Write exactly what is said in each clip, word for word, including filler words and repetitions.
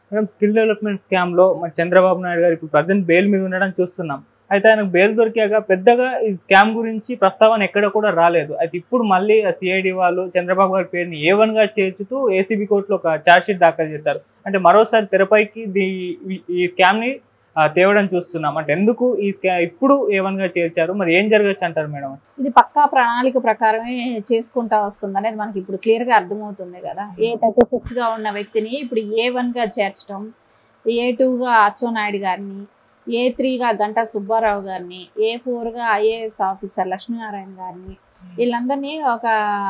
Madam skill development స్కామ్లో మన చంద్రబాబు నాయుడు గారు ఇప్పుడు ప్రజెంట్ బెయిల్ మీద ఉండడం చూస్తున్నాం. అయితే ఆయనకు బెయిల్ దొరికాక పెద్దగా ఈ స్కామ్ గురించి ప్రస్తావన ఎక్కడ కూడా రాలేదు. అయితే ఇప్పుడు మళ్ళీ సిఐడి వాళ్ళు చంద్రబాబు గారి పేరుని ఏ వన్గా చేర్చుతూ ఏసీబీ కోర్టులో ఒక ఛార్జ్షీట్ దాఖలు చేశారు. అంటే మరోసారి తెరపైకి దీ ఈ స్కామ్ని తేవడం చూస్తున్నాం. అంటే ఎందుకు ఈ స్కా ఇప్పుడు ఏ వన్గా చేర్చారు, మరి ఏం జరగచ్చు అంటారు మేడం? ఇది పక్కా ప్రణాళిక ప్రకారమే చేసుకుంటా వస్తుంది అనేది మనకి ఇప్పుడు క్లియర్గా అర్థమవుతుంది కదా. ఏ థర్టీ సిక్స్గా ఉన్న వ్యక్తిని ఇప్పుడు ఏ వన్గా చేర్చడం, ఏ టూగా అచ్చెన్నాయుడు గారిని, ఏ త్రీగా గంటా సుబ్బారావు గారిని, ఏ ఫోర్గా ఐఏఎస్ ఆఫీసర్ లక్ష్మీనారాయణ గారిని, వీళ్ళందరినీ ఒక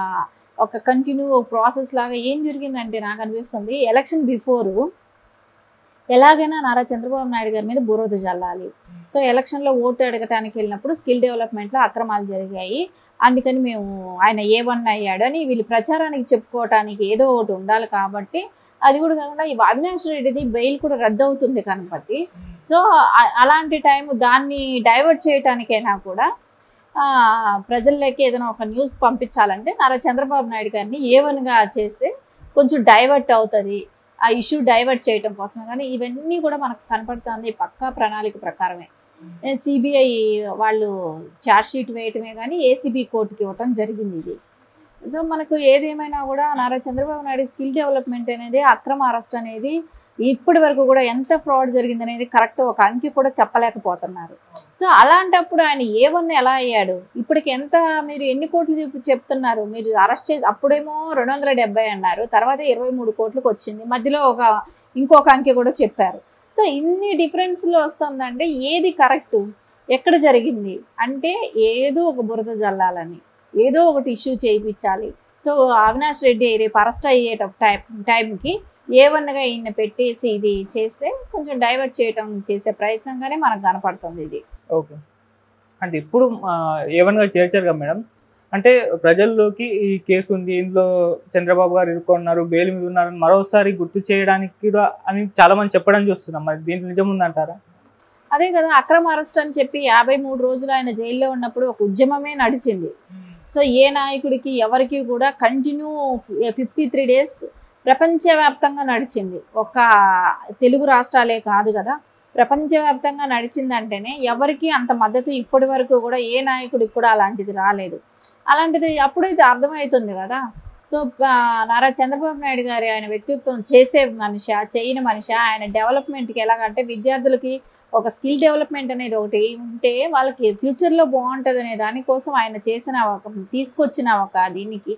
ఒక కంటిన్యూ ప్రాసెస్ లాగా ఏం జరిగిందంటే నాకు అనిపిస్తుంది ఎలక్షన్ బిఫోరు ఎలాగైనా నారా చంద్రబాబు నాయుడు గారి మీద బురద జల్లాలి. సో ఎలక్షన్లో ఓటు అడగటానికి వెళ్ళినప్పుడు స్కిల్ డెవలప్మెంట్లో అక్రమాలు జరిగాయి, అందుకని మేము ఆయన ఏ వన్ అయ్యాడు అని వీళ్ళు ప్రచారానికి చెప్పుకోవటానికి ఏదో ఒకటి ఉండాలి. కాబట్టి అది కూడా కాకుండా ఈ అవినాష్ రెడ్డిది బెయిల్ కూడా రద్దు అవుతుంది కాబట్టి, సో అలాంటి టైం దాన్ని డైవర్ట్ చేయటానికైనా కూడా ప్రజల్లోకి ఏదైనా ఒక న్యూస్ పంపించాలంటే నారా చంద్రబాబు నాయుడు గారిని ఏ వన్గా చేస్తే కొంచెం డైవర్ట్ అవుతుంది, ఆ ఇష్యూ డైవర్ట్ చేయడం కోసమే. కానీ ఇవన్నీ కూడా మనకు కనపడుతుంది పక్కా ప్రణాళిక ప్రకారమే. సిబిఐ వాళ్ళు ఛార్జ్షీట్ వేయటమే కానీ ఏసీబీ కోర్టుకి ఇవ్వటం జరిగింది ఇది. సో మనకు ఏదేమైనా కూడా నారా చంద్రబాబు నాయుడు స్కిల్ డెవలప్మెంట్ అనేది అక్రమ అరెస్ట్ అనేది ఇప్పటి వరకు కూడా ఎంత ఫ్రాడ్ జరిగింది అనేది కరెక్ట్ ఒక అంకి కూడా చెప్పలేకపోతున్నారు. సో అలాంటప్పుడు ఆయన ఏ వన్ ఎలా అయ్యాడు, ఇప్పటికి ఎంత మీరు ఎన్ని కోట్లు చూపి చెప్తున్నారు, మీరు అరెస్ట్ చేసి అప్పుడేమో రెండు వందల డెబ్బై అన్నారు, తర్వాత ఇరవై మూడు కోట్లకు వచ్చింది, మధ్యలో ఒక ఇంకొక అంకె కూడా చెప్పారు. సో ఇన్ని డిఫరెన్స్లో వస్తుందంటే ఏది కరెక్ట్, ఎక్కడ జరిగింది అంటే ఏదో ఒక బురద జల్లాలని, ఏదో ఒకటి ఇష్యూ చేయించాలి. సో అవినాష్ రెడ్డి రేపు అరెస్ట్ అయ్యేట టైం టైంకి ఏ వన్గా ఈయన పెట్టేసి ఇది చేస్తే కొంచెం డైవర్ట్ చేయటం చేసే ప్రయత్నంగానే మనకు కనపడుతుంది ఇది. ఓకే, అంటే ఇప్పుడు ఏ వన్గా చేర్చారు కదా మేడం, అంటే ప్రజల్లోకి ఈ కేసు ఉంది, ఇందులో చంద్రబాబు గారు ఇరుక్కున్నారు, బెయిల్ మీద ఉన్నారని మరోసారి గుర్తు చేయడానికి కూడా అని చాలా మంది చెప్పడం చూస్తున్నాం. మరి దీంట్లో నిజం ఉందంటారా? అదే కదా, అక్రమ అరెస్ట్ అని చెప్పి యాభై మూడు రోజులు ఆయన జైల్లో ఉన్నప్పుడు ఒక ఉద్యమమే నడిచింది. సో ఏ నాయకుడికి ఎవరికి కూడా కంటిన్యూ ఫిఫ్టీ త్రీ డేస్ ప్రపంచవ్యాప్తంగా నడిచింది, ఒక తెలుగు రాష్ట్రాలే కాదు కదా, ప్రపంచవ్యాప్తంగా నడిచిందంటేనే ఎవరికి అంత మద్దతు ఇప్పటి వరకు కూడా ఏ నాయకుడికి కూడా అలాంటిది రాలేదు. అలాంటిది అప్పుడైతే అర్థమవుతుంది కదా. సో నారా చంద్రబాబు నాయుడు గారి ఆయన వ్యక్తిత్వం చేసే మనిషి, చేయని మనిషి, ఆయన డెవలప్మెంట్కి ఎలాగంటే విద్యార్థులకి ఒక స్కిల్ డెవలప్మెంట్ అనేది ఒకటి ఉంటే వాళ్ళకి ఫ్యూచర్లో బాగుంటుంది అనే దానికోసం ఆయన చేసిన ఒక తీసుకొచ్చిన ఒక దీనికి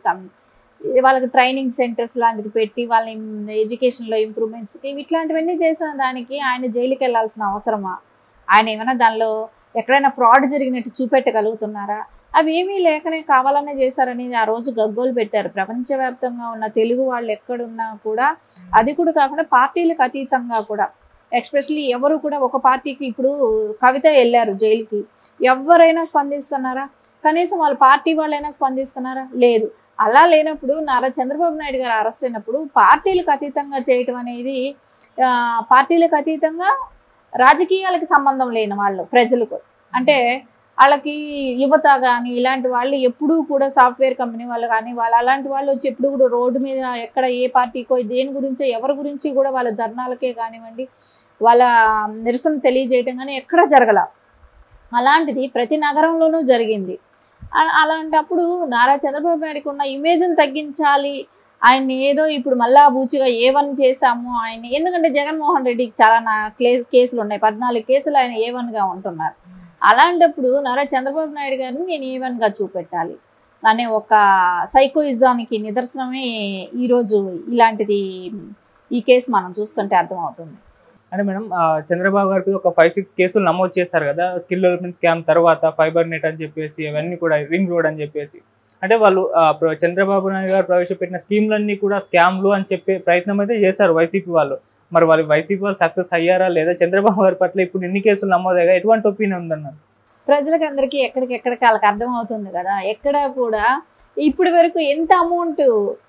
వాళ్ళకి ట్రైనింగ్ సెంటర్స్ లాంటిది పెట్టి వాళ్ళని ఎడ్యుకేషన్లో ఇంప్రూవ్మెంట్స్కి ఇట్లాంటివన్నీ చేసిన దానికి ఆయన జైలుకి వెళ్ళాల్సిన అవసరమా? ఆయన ఏమైనా దానిలో ఎక్కడైనా ఫ్రాడ్ జరిగినట్టు చూపెట్టగలుగుతున్నారా? అవి ఏమీ లేకనే కావాలనే చేశారనేది ఆ రోజు గగ్గోలు పెట్టారు. ప్రపంచవ్యాప్తంగా ఉన్న తెలుగు వాళ్ళు ఎక్కడున్నా కూడా, అది కూడా కాకుండా పార్టీలకు అతీతంగా కూడా, ఎస్పెషల్లీ ఎవరు కూడా ఒక పార్టీకి ఇప్పుడు కవిత వెళ్ళారు జైలుకి, ఎవరైనా స్పందిస్తున్నారా? కనీసం వాళ్ళ పార్టీ వాళ్ళైనా స్పందిస్తున్నారా? లేదు. అలా లేనప్పుడు నారా చంద్రబాబు నాయుడు గారు అరెస్ట్ అయినప్పుడు పార్టీలకు అతీతంగా చేయటం అనేది, పార్టీలకు అతీతంగా రాజకీయాలకు సంబంధం లేని వాళ్ళు ప్రజలకు, అంటే వాళ్ళకి యువత కానీ ఇలాంటి వాళ్ళు ఎప్పుడూ కూడా సాఫ్ట్వేర్ కంపెనీ వాళ్ళు కానీ వాళ్ళు అలాంటి వాళ్ళు వచ్చి ఎప్పుడు కూడా రోడ్డు మీద ఎక్కడ ఏ పార్టీకో దేని గురించో ఎవరి గురించి కూడా వాళ్ళ ధర్నాలకే కానివ్వండి వాళ్ళ నిరసన తెలియజేయటం కానీ ఎక్కడా జరగల. అలాంటిది ప్రతి నగరంలోనూ జరిగింది. అలాంటప్పుడు నారా చంద్రబాబు నాయుడుకి ఉన్న ఇమేజ్ని తగ్గించాలి, ఆయన్ని ఏదో ఇప్పుడు మళ్ళా బూచిగా ఏ వన్ చేశాము ఆయన, ఎందుకంటే జగన్మోహన్ రెడ్డికి చాలా నా కేసులు ఉన్నాయి, పద్నాలుగు కేసులు ఆయన ఏ వన్గా ఉంటున్నారు. అలాంటప్పుడు నారా చంద్రబాబు నాయుడు గారిని నేను ఏ వన్గా చూపెట్టాలి అనే ఒక సైకోయిజానికి నిదర్శనమే ఈరోజు ఇలాంటిది ఈ కేసు మనం చూస్తుంటే అర్థమవుతుంది. అంటే మేడం చంద్రబాబు గారికి ఒక ఫైవ్ సిక్స్ కేసులు నమోదు చేశారు కదా స్కిల్ డెవలప్మెంట్ స్కామ్ తర్వాత, ఫైబర్ నెట్ అని చెప్పేసి అవన్నీ కూడా రింగ్ రోడ్ అని చెప్పేసి, అంటే వాళ్ళు చంద్రబాబు నాయుడు గారు ప్రవేశపెట్టిన స్కీమ్లన్నీ కూడా స్కామ్లు అని చెప్పే ప్రయత్నం అయితే చేశారు వైసీపీ వాళ్ళు. మరి వాళ్ళు వైసీపీ వాళ్ళు సక్సెస్ అయ్యారా లేదా? చంద్రబాబు గారి పట్ల ఇప్పుడు ఎన్ని కేసులు నమోదయ్యా, ఎటువంటి ఒపీనియన్ ఉందన్నారు? ప్రజలకు అందరికీ ఎక్కడికెక్కడికి వాళ్ళకి అర్థం అవుతుంది కదా. ఎక్కడ కూడా ఇప్పటి వరకు ఎంత అమౌంట్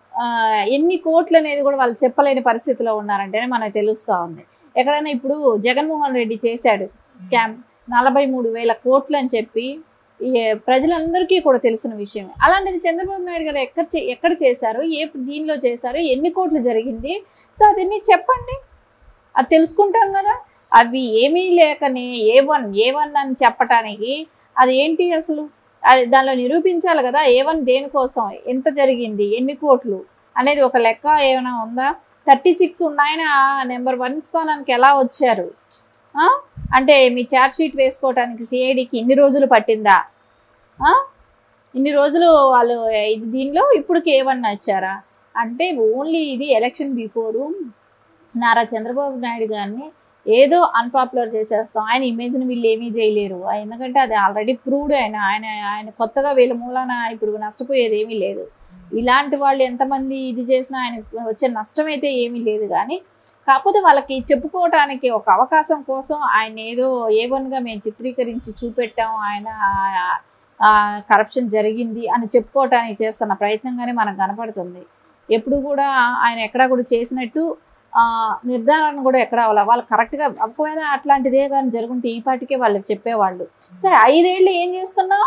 ఎన్ని కోట్లు అనేది కూడా వాళ్ళు చెప్పలేని పరిస్థితిలో ఉన్నారంటేనే మనకు తెలుస్తూ ఉంది. ఎక్కడైనా ఇప్పుడు జగన్మోహన్ రెడ్డి చేశాడు స్కామ్ నలభై మూడు వేల కోట్లు అని చెప్పి ప్రజలందరికీ కూడా తెలిసిన విషయమే. అలాంటిది చంద్రబాబు నాయుడు గారు ఎక్కడ ఎక్కడ చేశారు, ఏ దీనిలో చేశారు, ఎన్ని కోట్లు జరిగింది, సో అదన్నీ చెప్పండి. అది తెలుసుకుంటాం కదా. అవి ఏమీ లేకనే ఏ వన్ ఏ వన్ అని చెప్పటానికి అది ఏంటి అసలు, అది దానిలో నిరూపించాలి కదా. ఏ వన్ దేనికోసం, ఎంత జరిగింది, ఎన్ని కోట్లు అనేది ఒక లెక్క ఏమైనా ఉందా? థర్టీ సిక్స్ ఉన్నాయన నెంబర్ వన్ స్థానానికి ఎలా వచ్చారు? అంటే మీ ఛార్జ్ షీట్ వేసుకోవటానికి సిఐడికి ఇన్ని రోజులు పట్టిందా? ఇన్ని రోజులు వాళ్ళు ఇది దీనిలో ఇప్పుడుకి ఏమన్నా వచ్చారా అంటే ఓన్లీ ఇది ఎలక్షన్ బిఫోరు నారా చంద్రబాబు నాయుడు గారిని ఏదో అన్పాపులర్ చేసేస్తాం, ఆయన ఇమేజ్ని వీళ్ళు ఏమీ చేయలేరు, ఎందుకంటే అది ఆల్రెడీ ప్రూవ్డ్. ఆయన ఆయన ఆయన కొత్తగా వీళ్ళ మూలాన ఇప్పుడు నష్టపోయేది ఏమీ లేదు. ఇలాంటి వాళ్ళు ఎంతమంది ఇది చేసినా ఆయన వచ్చే నష్టం అయితే ఏమీ లేదు. కానీ కాకపోతే వాళ్ళకి చెప్పుకోవటానికి ఒక అవకాశం కోసం ఆయన ఏదో ఏ వన్గా మేము చిత్రీకరించి చూపెట్టాం, ఆయన కరప్షన్ జరిగింది అని చెప్పుకోవటానికి చేస్తున్న ప్రయత్నంగానే మనకు కనపడుతుంది. ఎప్పుడు కూడా ఆయన ఎక్కడా కూడా చేసినట్టు నిర్ధారణ కూడా ఎక్కడ అవ్వాలి. వాళ్ళు కరెక్ట్గా ఒకవేళ అట్లాంటిదే కానీ జరుగుంటే ఈ పాటికే వాళ్ళకి చెప్పేవాళ్ళు. సరే ఐదేళ్ళు ఏం చేస్తున్నావు,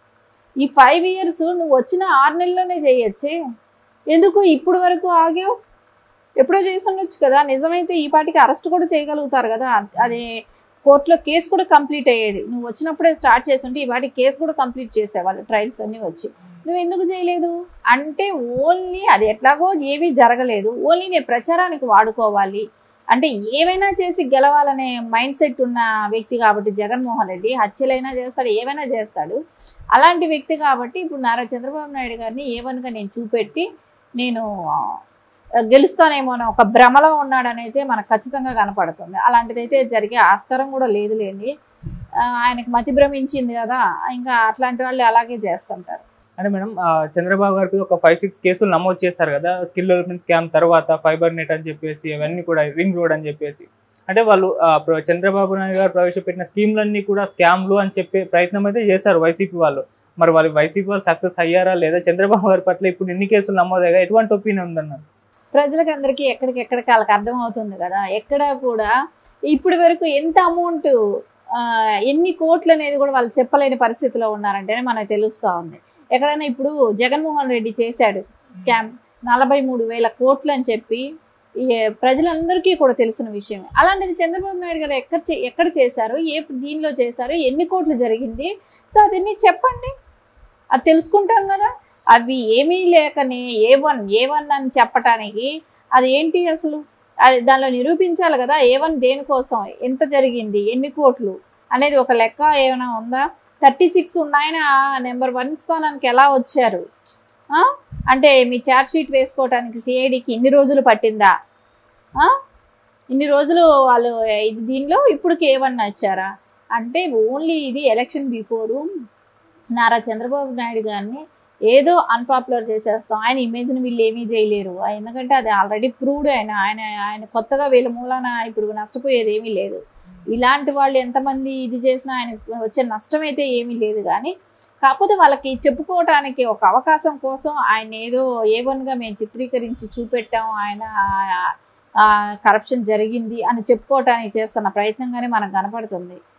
ఈ ఫైవ్ ఇయర్స్ నువ్వు వచ్చిన ఆరు నెలల్లోనే చేయొచ్చే, ఎందుకు ఇప్పుడు వరకు ఆగావు? ఎప్పుడో చేస్తుండొచ్చు కదా. నిజమైతే ఈ పాటికి అరెస్ట్ కూడా చేయగలుగుతారు కదా. అది కోర్టులో కేసు కూడా కంప్లీట్ అయ్యేది. నువ్వు వచ్చినప్పుడే స్టార్ట్ చేస్తుంటే ఈ వాటి కేసు కూడా కంప్లీట్ చేసేవాళ్ళు, ట్రయల్స్ అన్నీ వచ్చి. నువ్వు ఎందుకు చేయలేదు అంటే ఓన్లీ అది ఎట్లాగో ఏమీ జరగలేదు, ఓన్లీ నేను ప్రచారానికి వాడుకోవాలి అంటే ఏమైనా చేసి గెలవాలనే మైండ్ సెట్ ఉన్న వ్యక్తి కాబట్టి జగన్మోహన్ రెడ్డి హత్యలైనా చేస్తాడు, ఏమైనా చేస్తాడు. అలాంటి వ్యక్తి కాబట్టి ఇప్పుడు నారా చంద్రబాబు నాయుడు గారిని ఏమనగా నేను చూపెట్టి నేను గెలుస్తానేమో అని ఒక భ్రమలో ఉన్నాడని అయితే మనకు ఖచ్చితంగా కనపడుతుంది. అలాంటిదైతే జరిగే ఆస్కారం కూడా లేదు లేండి. ఆయనకు మతి భ్రమించింది కదా, ఇంకా అట్లాంటి వాళ్ళు అలాగే చేస్తుంటారు. అంటే మేడం చంద్రబాబు గారికి ఒక ఫైవ్ సిక్స్ కేసులు నమోదు చేశారు కదా స్కిల్ డెవలప్మెంట్ స్కామ్ తర్వాత, ఫైబర్ నెట్ అని చెప్పేసి అవన్నీ కూడా, రింగ్ రోడ్ అని చెప్పేసి. అంటే వాళ్ళు చంద్రబాబు నాయుడు గారు ప్రవేశపెట్టిన స్కీమ్లన్నీ కూడా స్కామ్లు అని చెప్పే ప్రయత్నం అయితే చేశారు వైసీపీ వాళ్ళు. మరి వాళ్ళు వైసీపీ వాళ్ళు సక్సెస్ అయ్యారా లేదా? చంద్రబాబు గారి పట్ల ఇప్పుడు ఎన్ని కేసులు నమోదయ్యాయి, ఎటువంటి ఒపీనియన్ ఉందన్నారు? ప్రజలకు అందరికీ ఎక్కడికెక్కడికి వాళ్ళకి అర్థం అవుతుంది కదా. ఎక్కడ కూడా ఇప్పటి వరకు ఎంత అమౌంట్, ఎన్ని కోట్లు అనేది కూడా వాళ్ళు చెప్పలేని పరిస్థితిలో ఉన్నారంటేనే మనకు తెలుస్తూ ఉంది. ఎక్కడైనా ఇప్పుడు జగన్మోహన్ రెడ్డి చేశాడు స్కామ్ నలభై మూడు వేల కోట్లు అని చెప్పి ప్రజలందరికీ కూడా తెలిసిన విషయమే. అలాంటిది చంద్రబాబు నాయుడు గారు ఎక్కడ ఎక్కడ చేశారు, ఏ దీనిలో చేశారు, ఎన్ని కోట్లు జరిగింది, సో అదన్నీ చెప్పండి, అది తెలుసుకుంటాం కదా. అవి ఏమీ లేకనే ఏ వన్ ఏ వన్ అని చెప్పటానికి అది ఏంటి అసలు, అది దానిలో నిరూపించాలి కదా. ఏ వన్ దేనికోసం, ఎంత జరిగింది, ఎన్ని కోట్లు అనేది ఒక లెక్క ఏమైనా ఉందా? థర్టీ సిక్స్ ఉన్నాయన నెంబర్ వన్ స్థానానికి ఎలా వచ్చారు? అంటే మీ ఛార్జ్ షీట్ వేసుకోవటానికి సిఐడికి ఇన్ని రోజులు పట్టిందా? ఇన్ని రోజులు వాళ్ళు ఇది దీనిలో ఇప్పుడుకి ఏమన్నా వచ్చారా అంటే ఓన్లీ ఇది ఎలక్షన్ బిఫోరు నారా చంద్రబాబు నాయుడు గారిని ఏదో అన్పాపులర్ చేసేస్తాం, ఆయన ఇమేజ్ని వీళ్ళు ఏమీ చేయలేరు, ఎందుకంటే అది ఆల్రెడీ ప్రూవ్డ్. ఆయన ఆయన ఆయన కొత్తగా వీళ్ళ మూలాన ఇప్పుడు నష్టపోయేది ఏమీ లేదు. ఇలాంటి వాళ్ళు ఎంతమంది ఇది చేసినా ఆయన వచ్చే నష్టం అయితే ఏమీ లేదు. కానీ కాకపోతే వాళ్ళకి చెప్పుకోవటానికి ఒక అవకాశం కోసం ఆయన ఏదో ఏ వన్గా మేము చిత్రీకరించి చూపెట్టాం, ఆయన కరప్షన్ జరిగింది అని చెప్పుకోవటానికి చేస్తున్న ప్రయత్నంగానే మనకు కనపడుతుంది.